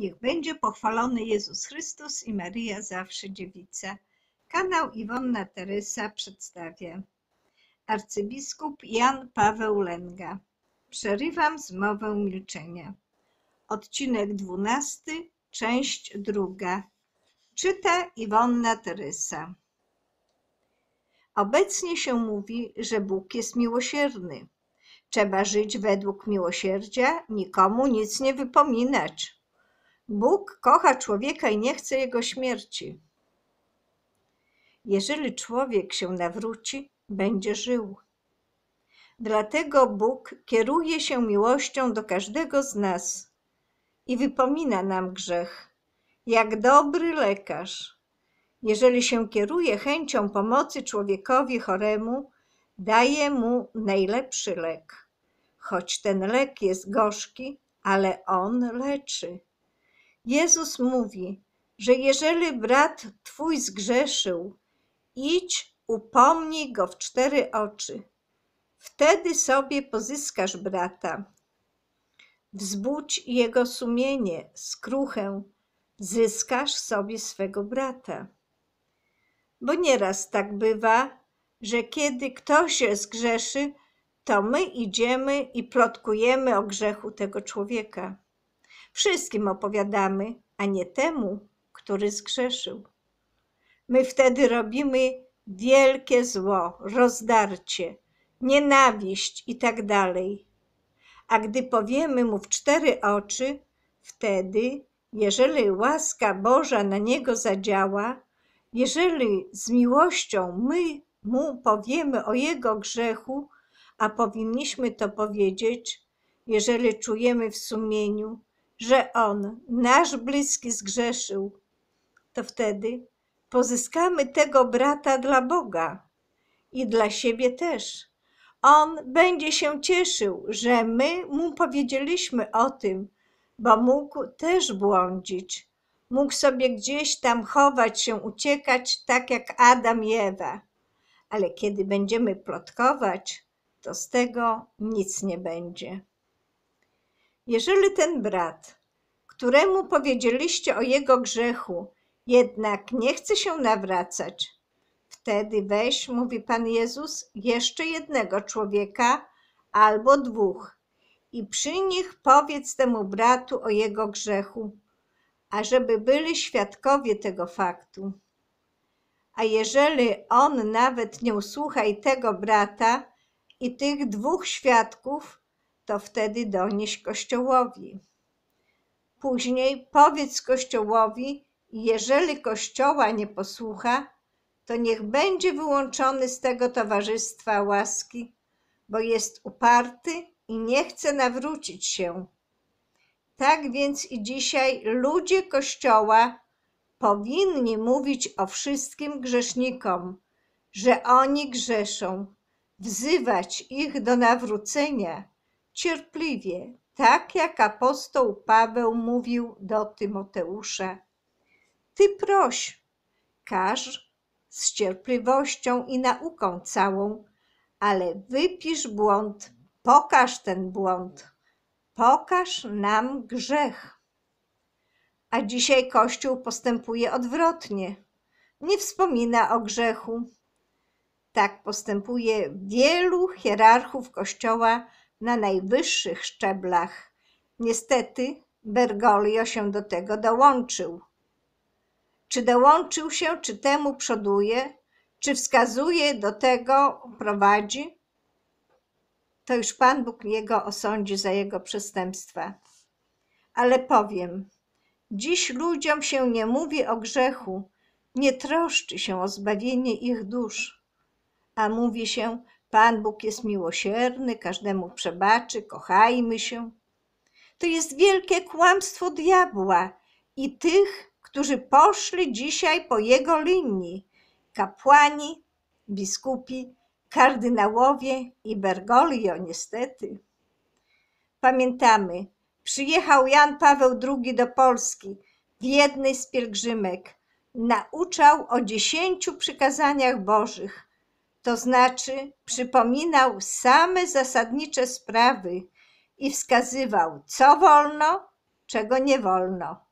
Niech będzie pochwalony Jezus Chrystus i Maryja zawsze dziewica. Kanał Iwona Terysa przedstawia. Arcybiskup Jan Paweł Lęga. Przerywam zmowę milczenia. Odcinek 12, część 2. Czyta Iwona Terysa. Obecnie się mówi, że Bóg jest miłosierny. Trzeba żyć według miłosierdzia, nikomu nic nie wypominać. Bóg kocha człowieka i nie chce jego śmierci. Jeżeli człowiek się nawróci, będzie żył. Dlatego Bóg kieruje się miłością do każdego z nas i wypomina nam grzech, jak dobry lekarz. Jeżeli się kieruje chęcią pomocy człowiekowi choremu, daje mu najlepszy lek. Choć ten lek jest gorzki, ale on leczy. Jezus mówi, że jeżeli brat twój zgrzeszył, idź, upomnij go w 4 oczy. Wtedy sobie pozyskasz brata. Wzbudź jego sumienie, skruchę, zyskasz sobie swego brata. Bo nieraz tak bywa, że kiedy ktoś zgrzeszy, to my idziemy i plotkujemy o grzechu tego człowieka. Wszystkim opowiadamy, a nie temu, który zgrzeszył. My wtedy robimy wielkie zło, rozdarcie, nienawiść i tak dalej. A gdy powiemy mu w 4 oczy, wtedy, jeżeli łaska Boża na niego zadziała, jeżeli z miłością my mu powiemy o jego grzechu, a powinniśmy to powiedzieć, jeżeli czujemy w sumieniu, że on, nasz bliski, zgrzeszył, to wtedy pozyskamy tego brata dla Boga i dla siebie też. On będzie się cieszył, że my mu powiedzieliśmy o tym, bo mógł też błądzić. Mógł sobie gdzieś tam chować się, uciekać, tak jak Adam i Ewa. Ale kiedy będziemy plotkować, to z tego nic nie będzie. Jeżeli ten brat, któremu powiedzieliście o jego grzechu, jednak nie chce się nawracać, wtedy weź, mówi Pan Jezus, jeszcze jednego człowieka albo 2 i przy nich powiedz temu bratu o jego grzechu, ażeby byli świadkowie tego faktu. A jeżeli on nawet nie usłucha i tego brata i tych 2 świadków, to wtedy donieś Kościołowi. Później powiedz Kościołowi, jeżeli Kościoła nie posłucha, to niech będzie wyłączony z tego towarzystwa łaski, bo jest uparty i nie chce nawrócić się. Tak więc i dzisiaj ludzie Kościoła powinni mówić o wszystkim grzesznikom, że oni grzeszą, wzywać ich do nawrócenia cierpliwie, tak jak apostoł Paweł mówił do Tymoteusza. Ty proś, każ z cierpliwością i nauką całą, ale wypisz błąd, pokaż ten błąd, pokaż nam grzech. A dzisiaj Kościół postępuje odwrotnie, nie wspomina o grzechu. Tak postępuje wielu hierarchów Kościoła na najwyższych szczeblach. Niestety Bergoglio się do tego dołączył. Czy dołączył się, czy temu przoduje, czy wskazuje, do tego prowadzi? To już Pan Bóg jego osądzi za jego przestępstwa. Ale powiem, dziś ludziom się nie mówi o grzechu, nie troszczy się o zbawienie ich dusz, a mówi się, Pan Bóg jest miłosierny, każdemu przebaczy, kochajmy się. To jest wielkie kłamstwo diabła i tych, którzy poszli dzisiaj po jego linii, kapłani, biskupi, kardynałowie i Bergoglio niestety. Pamiętamy, przyjechał Jan Paweł II do Polski w jednej z pielgrzymek, nauczał o 10 przykazaniach Bożych, to znaczy przypominał same zasadnicze sprawy i wskazywał, co wolno, czego nie wolno,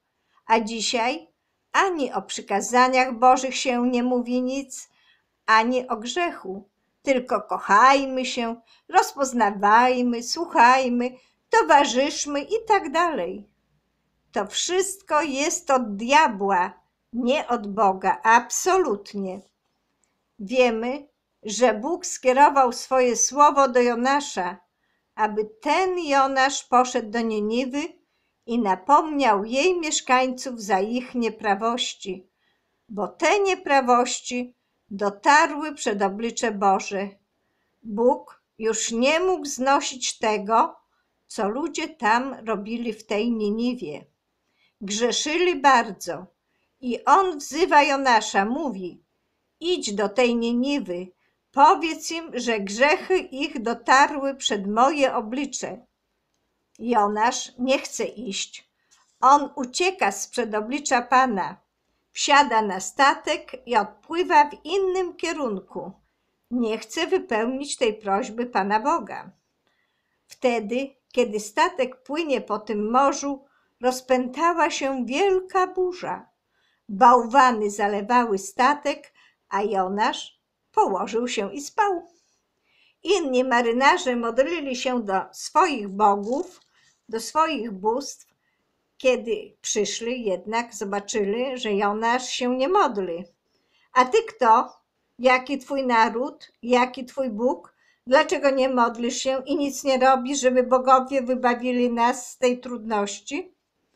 A dzisiaj ani o przykazaniach Bożych się nie mówi nic, ani o grzechu, tylko kochajmy się, rozpoznawajmy, słuchajmy, towarzyszmy i tak dalej. To wszystko jest od diabła, nie od Boga, absolutnie. Wiemy, że Bóg skierował swoje słowo do Jonasza, aby ten Jonasz poszedł do Niniwy i napomniał jej mieszkańców za ich nieprawości, bo te nieprawości dotarły przed oblicze Boże. Bóg już nie mógł znosić tego, co ludzie tam robili w tej Niniwie. Grzeszyli bardzo i on wzywa Jonasza, mówi: idź do tej Niniwy, powiedz im, że grzechy ich dotarły przed moje oblicze. Jonasz nie chce iść. On ucieka sprzed oblicza Pana, wsiada na statek i odpływa w innym kierunku. Nie chce wypełnić tej prośby Pana Boga. Wtedy, kiedy statek płynie po tym morzu, rozpętała się wielka burza. Bałwany zalewały statek, a Jonasz położył się i spał. Inni marynarze modlili się do swoich bogów, do swoich bóstw. Kiedy przyszli, jednak zobaczyli, że Jonasz się nie modli. A ty kto? Jaki twój naród? Jaki twój Bóg? Dlaczego nie modlisz się i nic nie robisz, żeby bogowie wybawili nas z tej trudności?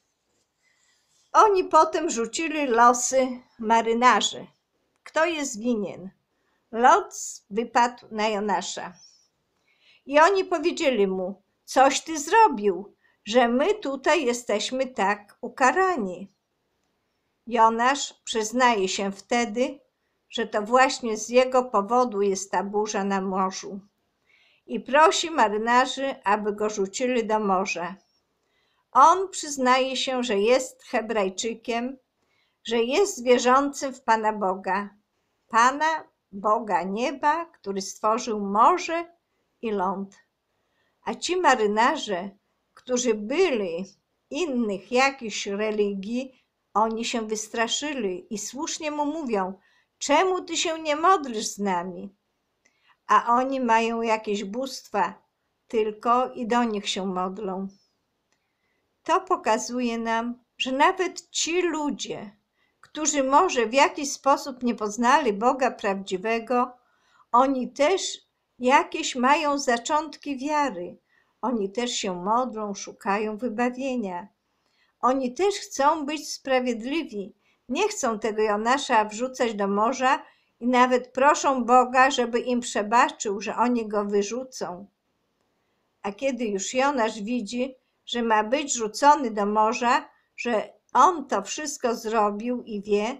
Oni potem rzucili losy marynarzy. Kto jest winien? Los wypadł na Jonasza. I oni powiedzieli mu: coś ty zrobił, że my tutaj jesteśmy tak ukarani. Jonasz przyznaje się wtedy, że to właśnie z jego powodu jest ta burza na morzu. I prosi marynarzy, aby go rzucili do morza. On przyznaje się, że jest Hebrajczykiem, że jest wierzącym w Pana Boga, Pana Boga nieba, który stworzył morze i ląd. A ci marynarze, którzy byli innych jakichś religii, oni się wystraszyli i słusznie mu mówią: czemu ty się nie modlisz z nami? A oni mają jakieś bóstwa tylko i do nich się modlą. To pokazuje nam, że nawet ci ludzie, którzy może w jakiś sposób nie poznali Boga prawdziwego, oni też jakieś mają zaczątki wiary. Oni też się modlą, szukają wybawienia. Oni też chcą być sprawiedliwi. Nie chcą tego Jonasza wrzucać do morza i nawet proszą Boga, żeby im przebaczył, że oni go wyrzucą. A kiedy już Jonasz widzi, że ma być rzucony do morza, że on to wszystko zrobił i wie,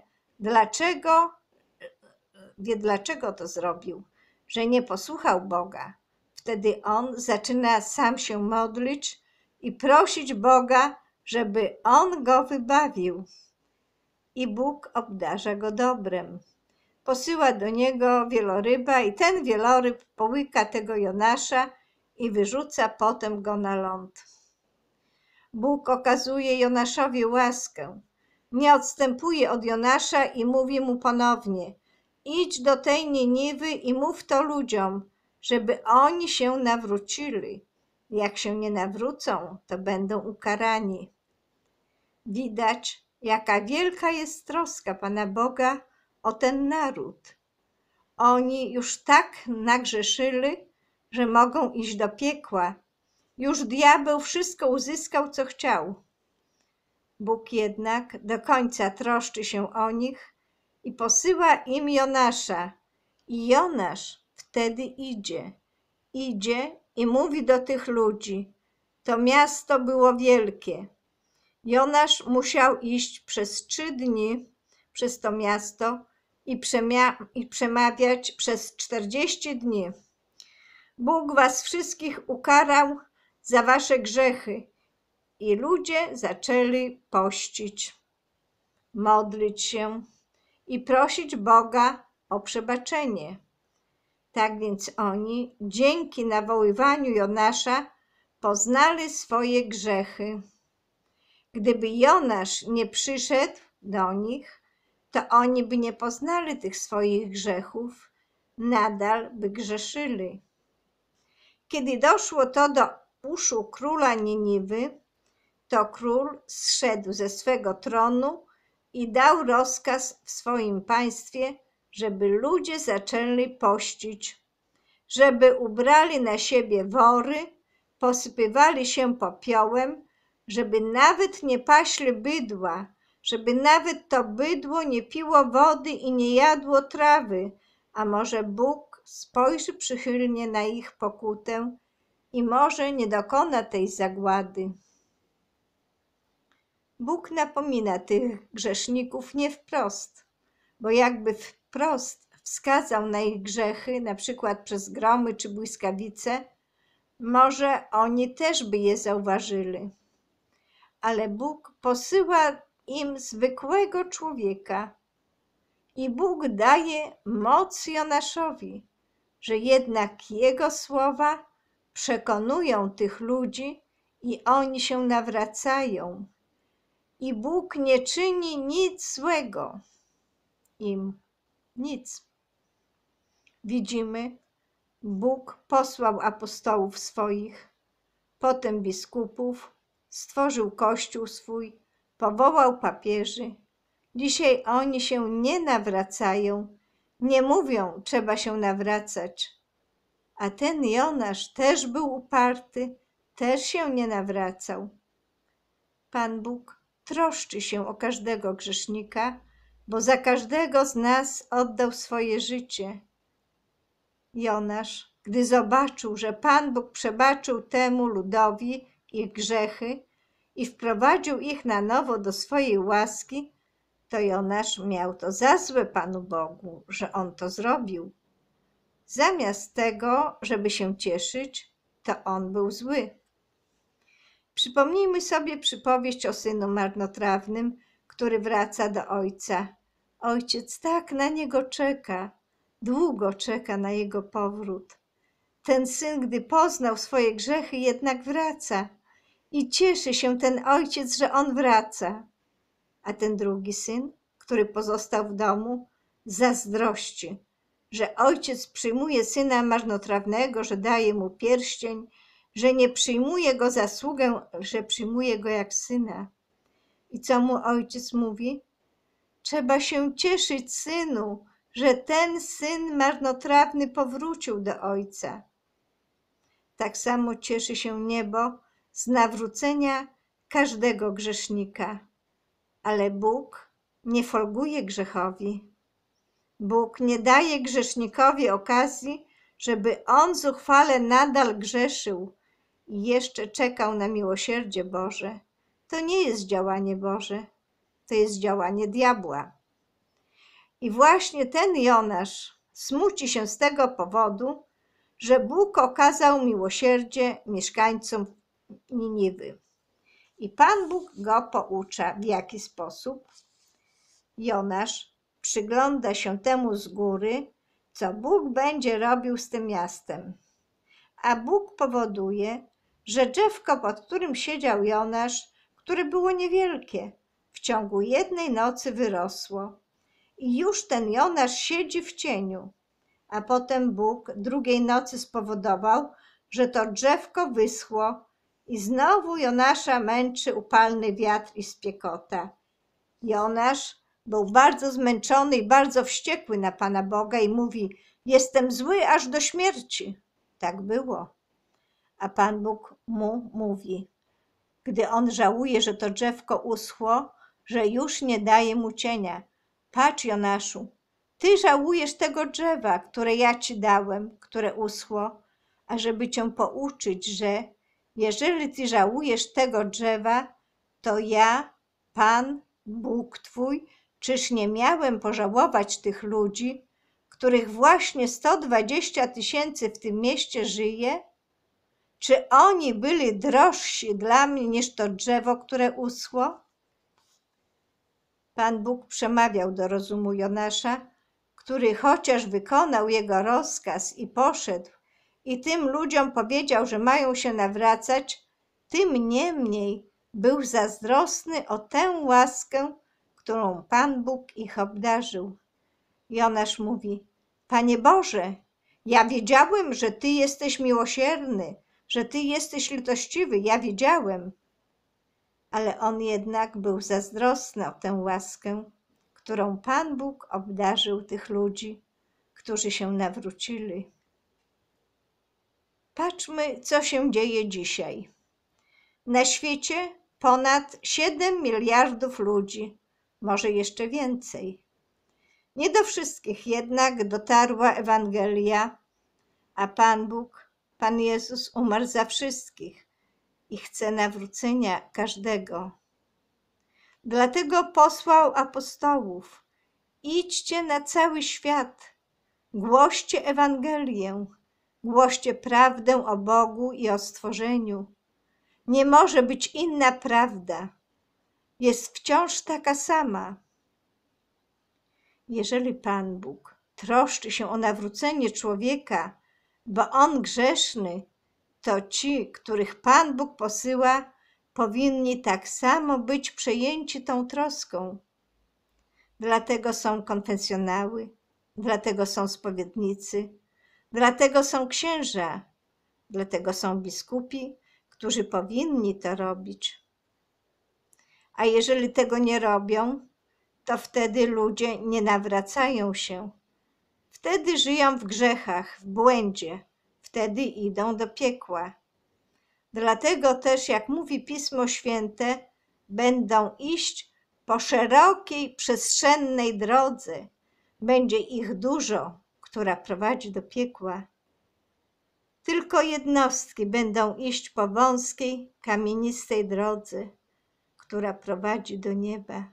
dlaczego to zrobił, że nie posłuchał Boga. Wtedy on zaczyna sam się modlić i prosić Boga, żeby on go wybawił. I Bóg obdarza go dobrem. Posyła do niego wieloryba i ten wieloryb połyka tego Jonasza i wyrzuca potem go na ląd. Bóg okazuje Jonaszowi łaskę. Nie odstępuje od Jonasza i mówi mu ponownie: idź do tej Niniwy i mów to ludziom, żeby oni się nawrócili. Jak się nie nawrócą, to będą ukarani. Widać, jaka wielka jest troska Pana Boga o ten naród. Oni już tak nagrzeszyli, że mogą iść do piekła. Już diabeł wszystko uzyskał, co chciał. Bóg jednak do końca troszczy się o nich i posyła im Jonasza. I Jonasz wtedy idzie i mówi do tych ludzi. To miasto było wielkie. Jonasz musiał iść przez 3 dni przez to miasto i przemawiać przez 40 dni. Bóg was wszystkich ukarał za wasze grzechy. I ludzie zaczęli pościć, modlić się i prosić Boga o przebaczenie. Tak więc oni dzięki nawoływaniu Jonasza poznali swoje grzechy. Gdyby Jonasz nie przyszedł do nich, to oni by nie poznali tych swoich grzechów, nadal by grzeszyli. Kiedy doszło to do uszu króla Niniwy, to król zszedł ze swego tronu i dał rozkaz w swoim państwie, żeby ludzie zaczęli pościć, żeby ubrali na siebie wory, posypywali się popiołem, żeby nawet nie paśli bydła, żeby nawet to bydło nie piło wody i nie jadło trawy, a może Bóg spojrzy przychylnie na ich pokutę i może nie dokona tej zagłady. Bóg napomina tych grzeszników nie wprost, bo jakby wprost wskazał na ich grzechy, na przykład przez gromy czy błyskawice, może oni też by je zauważyli. Ale Bóg posyła im zwykłego człowieka i Bóg daje moc Jonaszowi, że jednak jego słowa przekonują tych ludzi i oni się nawracają. I Bóg nie czyni nic złego im, nic. Widzimy, Bóg posłał apostołów swoich, potem biskupów, stworzył Kościół swój, powołał papieży. Dzisiaj oni się nie nawracają, nie mówią, trzeba się nawracać. A ten Jonasz też był uparty, też się nie nawracał. Pan Bóg troszczy się o każdego grzesznika, bo za każdego z nas oddał swoje życie. Jonasz, gdy zobaczył, że Pan Bóg przebaczył temu ludowi ich grzechy i wprowadził ich na nowo do swojej łaski, to Jonasz miał to za złe Panu Bogu, że on to zrobił. Zamiast tego, żeby się cieszyć, to on był zły. Przypomnijmy sobie przypowieść o synu marnotrawnym, który wraca do ojca. Ojciec tak na niego czeka, długo czeka na jego powrót. Ten syn, gdy poznał swoje grzechy, jednak wraca i cieszy się ten ojciec, że on wraca. A ten drugi syn, który pozostał w domu, zazdrości, że ojciec przyjmuje syna marnotrawnego, że daje mu pierścień, że nie przyjmuje go za sługę, że przyjmuje go jak syna. I co mu ojciec mówi? Trzeba się cieszyć, synu, że ten syn marnotrawny powrócił do ojca. Tak samo cieszy się niebo z nawrócenia każdego grzesznika. Ale Bóg nie folguje grzechowi. Bóg nie daje grzesznikowi okazji, żeby on zuchwale nadal grzeszył i jeszcze czekał na miłosierdzie Boże. To nie jest działanie Boże, to jest działanie diabła. I właśnie ten Jonasz smuci się z tego powodu, że Bóg okazał miłosierdzie mieszkańcom Niniwy. I Pan Bóg go poucza, w jaki sposób. Jonasz przygląda się temu z góry, co Bóg będzie robił z tym miastem. A Bóg powoduje, że drzewko, pod którym siedział Jonasz, które było niewielkie, w ciągu jednej nocy wyrosło. I już ten Jonasz siedzi w cieniu. A potem Bóg drugiej nocy spowodował, że to drzewko wyschło i znowu Jonasza męczy upalny wiatr i spiekota. Jonasz był bardzo zmęczony i bardzo wściekły na Pana Boga i mówi: jestem zły aż do śmierci. Tak było. A Pan Bóg mu mówi, gdy on żałuje, że to drzewko uschło, że już nie daje mu cienia: patrz, Jonaszu, ty żałujesz tego drzewa, które ja ci dałem, które uschło, ażeby cię pouczyć, że jeżeli ty żałujesz tego drzewa, to ja, Pan, Bóg twój, czyż nie miałem pożałować tych ludzi, których właśnie 120 000 w tym mieście żyje? Czy oni byli drożsi dla mnie niż to drzewo, które uschło? Pan Bóg przemawiał do rozumu Jonasza, który chociaż wykonał jego rozkaz i poszedł i tym ludziom powiedział, że mają się nawracać, tym niemniej Był zazdrosny o tę łaskę, którą Pan Bóg ich obdarzył. Jonasz mówi: Panie Boże, ja wiedziałem, że Ty jesteś miłosierny, że Ty jesteś litościwy, ja wiedziałem. Ale on jednak był zazdrosny o tę łaskę, którą Pan Bóg obdarzył tych ludzi, którzy się nawrócili. Patrzmy, co się dzieje dzisiaj. Na świecie ponad 7 miliardów ludzi, może jeszcze więcej. Nie do wszystkich jednak dotarła Ewangelia, a Pan Bóg, Pan Jezus umarł za wszystkich i chce nawrócenia każdego. Dlatego posłał apostołów: idźcie na cały świat, głoście Ewangelię, głoście prawdę o Bogu i o stworzeniu. Nie może być inna prawda, jest wciąż taka sama. Jeżeli Pan Bóg troszczy się o nawrócenie człowieka, bo on grzeszny, to ci, których Pan Bóg posyła, powinni tak samo być przejęci tą troską. Dlatego są konfesjonały, dlatego są spowiednicy, dlatego są księża, dlatego są biskupi, którzy powinni to robić. A jeżeli tego nie robią, to wtedy ludzie nie nawracają się. Wtedy żyją w grzechach, w błędzie, wtedy idą do piekła. Dlatego też, jak mówi Pismo Święte, będą iść po szerokiej, przestrzennej drodze. Będzie ich dużo, która prowadzi do piekła. Tylko jednostki będą iść po wąskiej, kamienistej drodze, która prowadzi do nieba.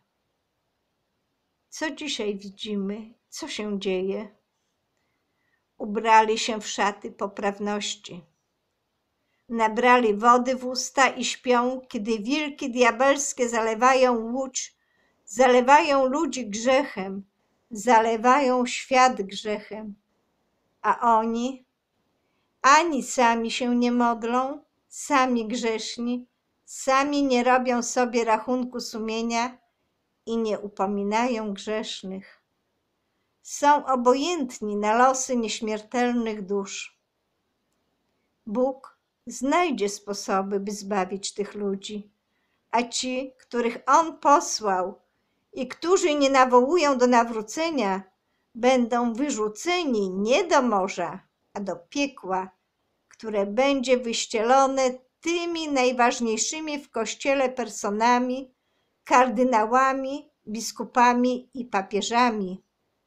Co dzisiaj widzimy? Co się dzieje? Ubrali się w szaty poprawności. Nabrali wody w usta i śpią, kiedy wilki diabelskie zalewają łódź, zalewają ludzi grzechem, zalewają świat grzechem. A oni ani sami się nie modlą, sami grzeszni, sami nie robią sobie rachunku sumienia i nie upominają grzesznych. Są obojętni na losy nieśmiertelnych dusz. Bóg znajdzie sposoby, by zbawić tych ludzi, a ci, których On posłał i którzy nie nawołują do nawrócenia, będą wyrzuceni nie do morza, a do piekła, które będzie wyścielone tymi najważniejszymi w Kościele personami, kardynałami, biskupami i papieżami.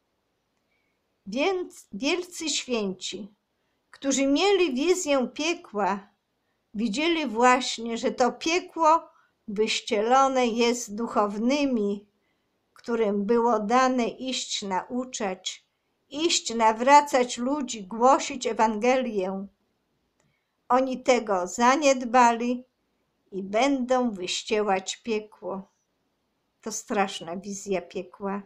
Więc wielcy święci, którzy mieli wizję piekła, widzieli właśnie, że to piekło wyścielone jest duchownymi, którym było dane iść nauczać, iść nawracać ludzi, głosić Ewangelię. Oni tego zaniedbali i będą wyściełać piekło. To straszna wizja piekła.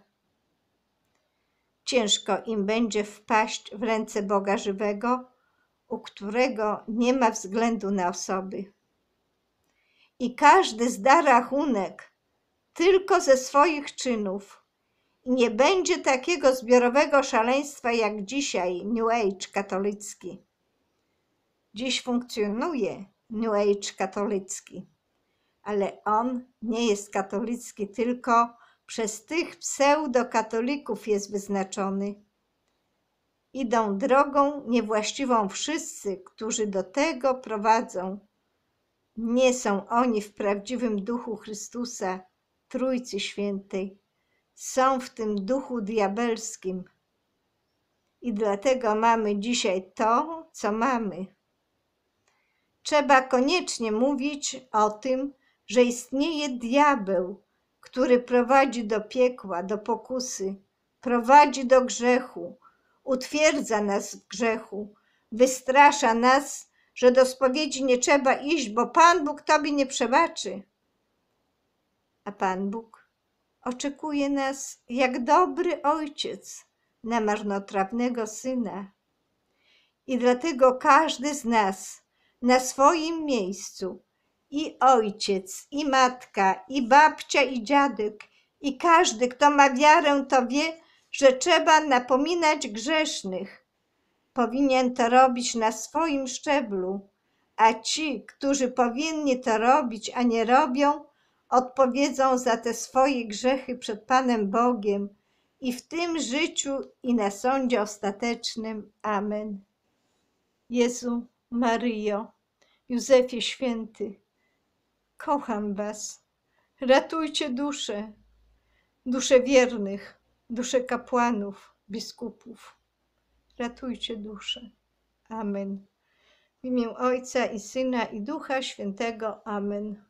Ciężko im będzie wpaść w ręce Boga żywego, u którego nie ma względu na osoby. I każdy zda rachunek tylko ze swoich czynów. I nie będzie takiego zbiorowego szaleństwa jak dzisiaj New Age katolicki. Dziś funkcjonuje New Age katolicki, ale on nie jest katolicki, tylko przez tych pseudokatolików jest wyznaczony. Idą drogą niewłaściwą wszyscy, którzy do tego prowadzą. Nie są oni w prawdziwym duchu Chrystusa, Trójcy Świętej. Są w tym duchu diabelskim. I dlatego mamy dzisiaj to, co mamy. Trzeba koniecznie mówić o tym, że istnieje diabeł, który prowadzi do piekła, do pokusy, prowadzi do grzechu, utwierdza nas w grzechu, wystrasza nas, że do spowiedzi nie trzeba iść, bo Pan Bóg tobie nie przebaczy. A Pan Bóg oczekuje nas jak dobry ojciec na marnotrawnego syna. I dlatego każdy z nas na swoim miejscu i ojciec, i matka, i babcia, i dziadek, i każdy, kto ma wiarę, to wie, że trzeba napominać grzesznych. Powinien to robić na swoim szczeblu, a ci, którzy powinni to robić, a nie robią, odpowiedzą za te swoje grzechy przed Panem Bogiem i w tym życiu, i na sądzie ostatecznym. Amen. Jezu, Maryjo, Józefie Święty, kocham was. Ratujcie dusze wiernych, dusze kapłanów, biskupów. Ratujcie dusze. Amen. W imię Ojca i Syna i Ducha Świętego. Amen.